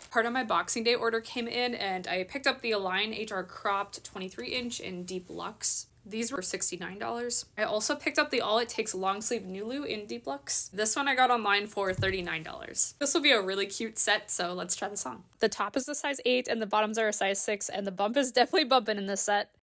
Part of my Boxing Day order came in and I picked up the Align HR cropped 23-inch in Deep Luxe. These were $69. I also picked up the All It Takes long sleeve Nulu in Deep Luxe. This one I got online for $39. This will be a really cute set, so let's try this on. The top is a size 8 and the bottoms are a size 6, and the bump is definitely bumping in this set.